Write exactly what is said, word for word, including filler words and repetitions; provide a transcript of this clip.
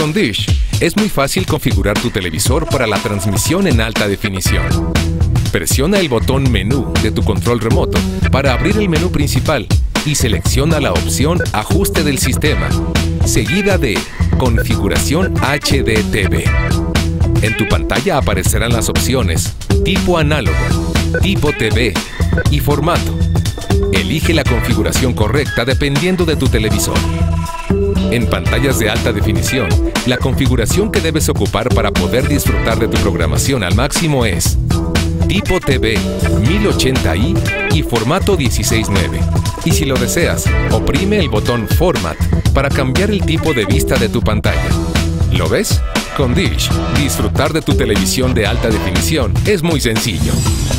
Con Dish es muy fácil configurar tu televisor para la transmisión en alta definición. Presiona el botón Menú de tu control remoto para abrir el menú principal y selecciona la opción Ajuste del sistema, seguida de Configuración H D T V. En tu pantalla aparecerán las opciones Tipo análogo, Tipo T V y Formato. Elige la configuración correcta dependiendo de tu televisor. En pantallas de alta definición, la configuración que debes ocupar para poder disfrutar de tu programación al máximo es Tipo T V mil ochenta i y formato dieciséis nueve. Y si lo deseas, oprime el botón Format para cambiar el tipo de vista de tu pantalla. ¿Lo ves? Con Dish, disfrutar de tu televisión de alta definición es muy sencillo.